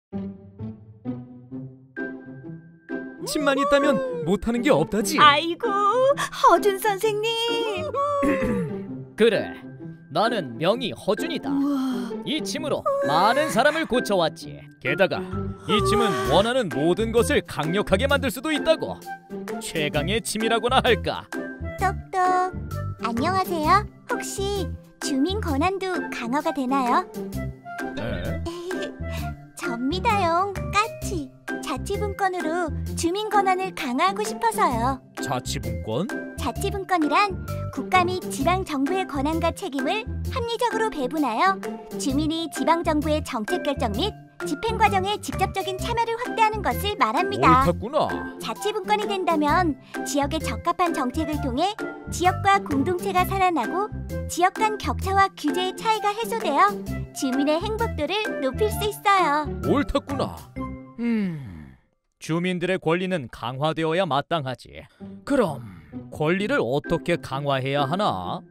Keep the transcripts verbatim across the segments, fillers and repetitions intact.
집만 있다면 못하는 게 없다지. 아이고, 허준 선생님. 그래, 나는 명의 허준이다. 우와. 이 침으로 많은 사람을 고쳐왔지. 게다가 이 침은 원하는 모든 것을 강력하게 만들 수도 있다고. 최강의 침이라고나 할까. 똑똑. 안녕하세요. 혹시 주민 권한도 강화가 되나요? 에? 접니다용 까치. 자치분권으로 주민 권한을 강화하고 싶어서요. 자치분권? 자치분권이란 국가 및 지방정부의 권한과 책임을 합리적으로 배분하여 주민이 지방정부의 정책 결정 및 집행 과정에 직접적인 참여를 확대하는 것을 말합니다. 옳았구나. 자치분권이 된다면 지역에 적합한 정책을 통해 지역과 공동체가 살아나고 지역 간 격차와 규제의 차이가 해소되어 주민의 행복도를 높일 수 있어요. 옳았구나. 음, 주민들의 권리는 강화되어야 마땅하지. 그럼 권리를 어떻게 강화해야 하나?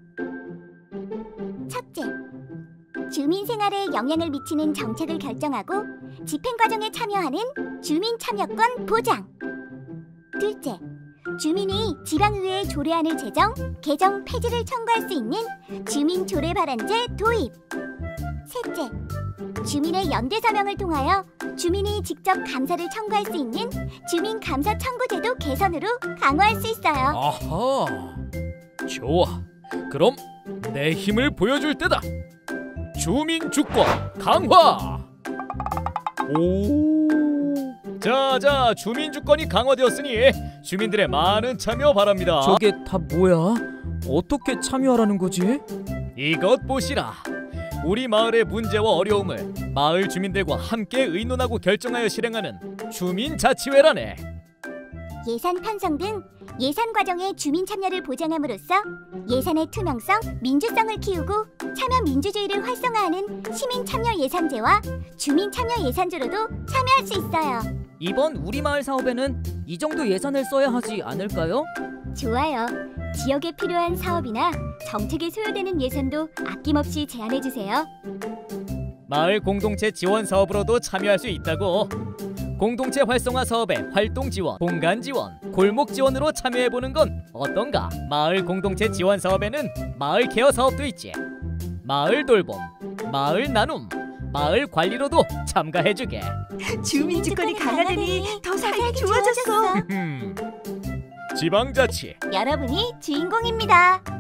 첫째, 주민 생활에 영향을 미치는 정책을 결정하고 집행 과정에 참여하는 주민 참여권 보장. 둘째, 주민이 지방의회에 조례안을 제정, 개정, 폐지를 청구할 수 있는 주민 조례 발안제 도입. 셋째, 주민의 연대 서명을 통하여 주민이 직접 감사를 청구할 수 있는 주민 감사 청구제도 개선으로 강화할 수 있어요. 아하. 좋아. 그럼 내 힘을 보여줄 때다. 주민 주권 강화. 오. 자자, 주민 주권이 강화되었으니 주민들의 많은 참여 바랍니다. 저게 다 뭐야? 어떻게 참여하라는 거지? 이것 보시라. 우리 마을의 문제와 어려움을 마을 주민들과 함께 의논하고 결정하여 실행하는 주민자치회라네. 예산 편성 등 예산 과정의 주민 참여를 보장함으로써 예산의 투명성, 민주성을 키우고 참여 민주주의를 활성화하는 시민 참여 예산제와 주민 참여 예산제로도 참여할 수 있어요. 이번 우리 마을 사업에는 이 정도 예산을 써야 하지 않을까요? 좋아요. 지역에 필요한 사업이나 정책에 소요되는 예산도 아낌없이 제안해주세요. 마을 공동체 지원 사업으로도 참여할 수 있다고. 공동체 활성화 사업에 활동 지원, 공간 지원, 골목 지원으로 참여해보는 건 어떤가? 마을 공동체 지원 사업에는 마을 케어 사업도 있지. 마을 돌봄, 마을 나눔, 마을 관리로도 참가해주게. 주민 주권이 강화되니 더 살기 좋아졌어. 음, 지방자치 여러분이 주인공입니다.